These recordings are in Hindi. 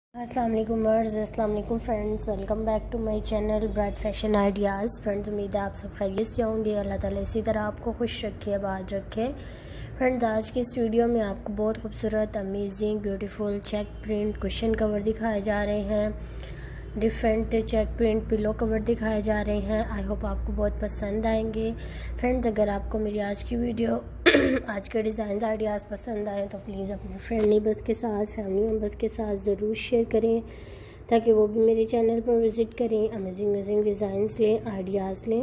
अस्सलाम वालेकुम वर्ड्स, अस्सलाम वालेकुम friends, welcome back to my channel Bright Fashion Ideas. Friends, उम्मीद है आप सब खैरियत से होंगे। अल्लाह ताला इसी तरह आपको खुश रखे, आबाद रखे। फ्रेंड्स, आज की इस वीडियो में आपको बहुत खूबसूरत, amazing, beautiful check print cushion cover दिखाए जा रहे हैं। Different check print pillow cover दिखाए जा रहे हैं। आई होप आपको बहुत पसंद आएंगे। फ्रेंड्स, अगर आपको मेरी आज की वीडियो आज के डिज़ाइन आइडियाज़ पसंद आए तो प्लीज़ अपने फ्रेंड नेबर्स के साथ, फैमिली मेम्बर्स के साथ ज़रूर शेयर करें ताकि वो भी मेरे चैनल पर विज़िट करें, अमेजिंग डिज़ाइंस लें, आइडियाज़ लें।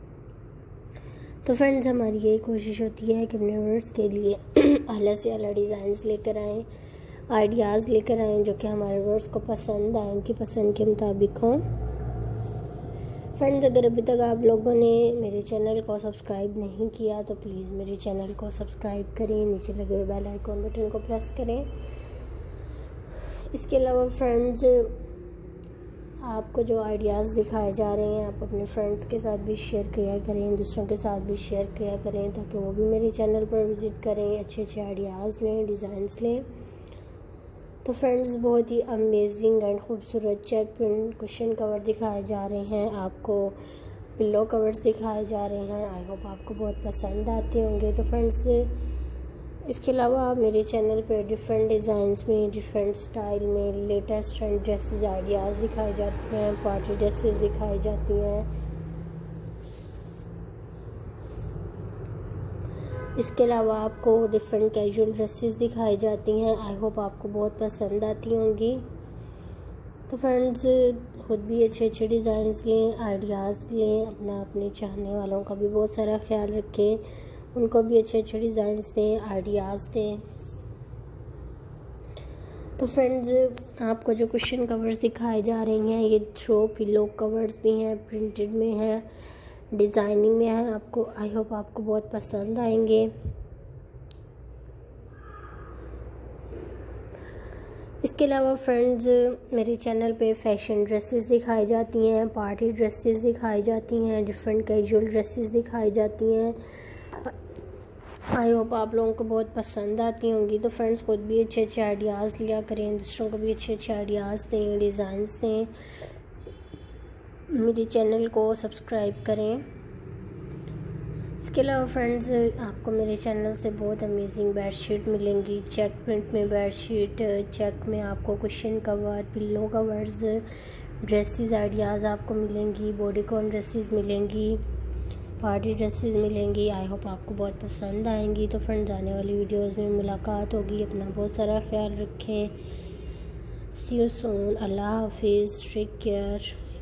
तो फ्रेंड्स, हमारी यही कोशिश होती है कि अपने व्यूअर्स के लिए आला से आला डिज़ाइंस लेकर आएँ, आइडियाज़ लेकर आएँ जो कि हमारे व्यूअर्स को पसंद आए, उनकी पसंद के मुताबिक हों। फ्रेंड्स, अगर अभी तक आप लोगों ने मेरे चैनल को सब्सक्राइब नहीं किया तो प्लीज़ मेरे चैनल को सब्सक्राइब करें, नीचे लगे हुए बेल आइकॉन बटन को प्रेस करें। इसके अलावा फ्रेंड्स, आपको जो आइडियाज़ दिखाए जा रहे हैं आप अपने फ्रेंड्स के साथ भी शेयर किया करें, दूसरों के साथ भी शेयर किया करें ताकि वो भी मेरे चैनल पर विज़िट करें, अच्छे आइडियाज़ लें, डिज़ाइंस लें। तो फ्रेंड्स, बहुत ही अमेजिंग एंड ख़ूबसूरत चेक प्रिंट कुशन कवर दिखाए जा रहे हैं, आपको पिलो कवर्स दिखाए जा रहे हैं। आई होप आपको बहुत पसंद आते होंगे। तो फ्रेंड्स, इसके अलावा आप मेरे चैनल पे डिफरेंट डिज़ाइंस में, डिफरेंट स्टाइल में लेटेस्ट ट्रेंड ड्रेसेस आइडियाज़ दिखाए जाते हैं, पार्टी ड्रेसेस दिखाई जाती हैं। इसके अलावा आपको डिफरेंट कैजुअल ड्रेसेस दिखाई जाती हैं। आई होप आपको बहुत पसंद आती होंगी। तो फ्रेंड्स, खुद भी अच्छे डिज़ाइंस लें, आइडियाज़ लें, अपने चाहने वालों का भी बहुत सारा ख्याल रखें, उनको भी अच्छे डिज़ाइंस दें, आइडियाज़ दें। तो फ्रेंड्स, आपको जो कुशन कवर्स दिखाए जा रही हैं ये थ्रो पिलो कवर्स भी हैं, प्रिंटेड में हैं, डिज़ाइनिंग में है। आपको आई होप आपको बहुत पसंद आएंगे। इसके अलावा फ्रेंड्स, मेरे चैनल पे फैशन ड्रेसेस दिखाई जाती हैं, पार्टी ड्रेसेस दिखाई जाती हैं, डिफरेंट कैजुअल ड्रेसेस दिखाई जाती हैं। आई होप आप लोगों को बहुत पसंद आती होंगी। तो फ्रेंड्स, खुद भी अच्छे आइडियाज़ लिया करें, दूसरों को भी अच्छे आइडियाज़ दें, डिज़ाइंस दें। मेरे चैनल को सब्सक्राइब करें। इसके अलावा फ्रेंड्स, आपको मेरे चैनल से बहुत अमेजिंग बेडशीट मिलेंगी, चेक प्रिंट में बेडशीट, चेक में आपको cushion cover, pillow covers, dresses ideas आपको मिलेंगी, बॉडीकॉन ड्रेसेस मिलेंगी, पार्टी ड्रेसेस मिलेंगी। आई होप आपको बहुत पसंद आएंगी। तो फ्रेंड्स, आने वाली वीडियोज़ में मुलाकात होगी। अपना बहुत सारा ख्याल रखें। सी यू सून। अल्लाह हाफिज़। Take care.